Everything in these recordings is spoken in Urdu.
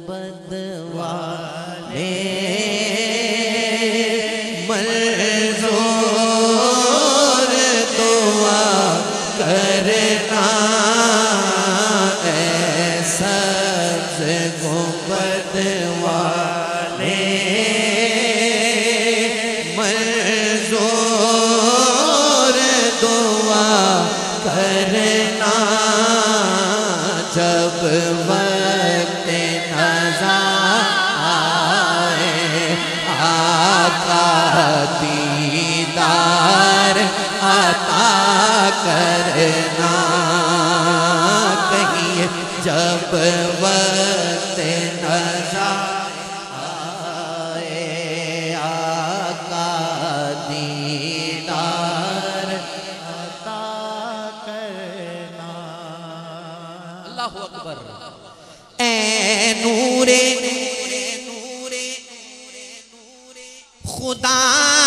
گنبد والے منظور دعا کرنا اے سبز گنبد والے منظور دعا کرنا جب وقت نظر آئے آقا دیدار عطا کرنا کہیں جب وقت نظر آئے آقا دیدار عطا کرنا اللہ اکبر اے نور خدا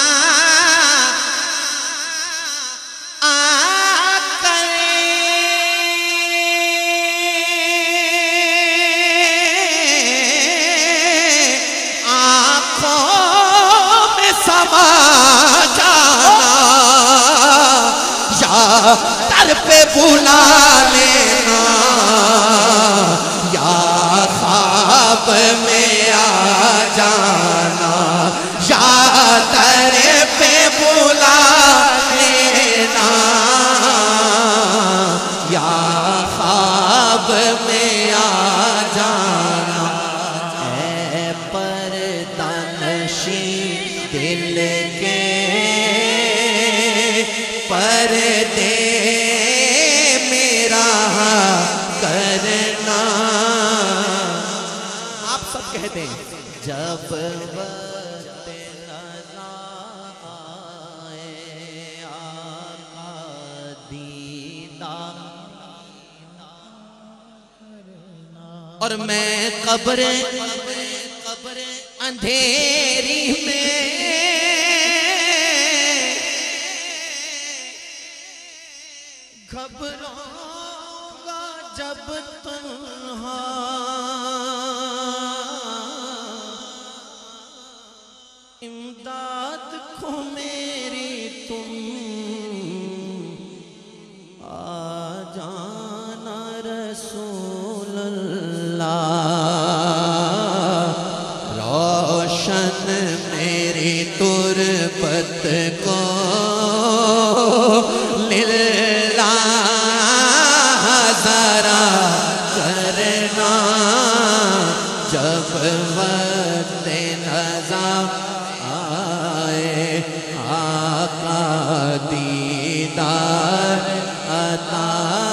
در پہ بلا لینا یا خواب میں آ جانا یا در پہ بلا لینا یا خواب میں آ جانا اے پردہ نشین دل کے پردے میرا کرنا آپ سب کہتے ہیں جب وقت نظر آئے آقا دیدار اور میں قبر اندھیری میں گھبراؤں گا جب تنہا امداد کو میری تم آ جانا رسول اللہ روشن میری تربت کو جب وقت نظر آئے آقا دیدار عطا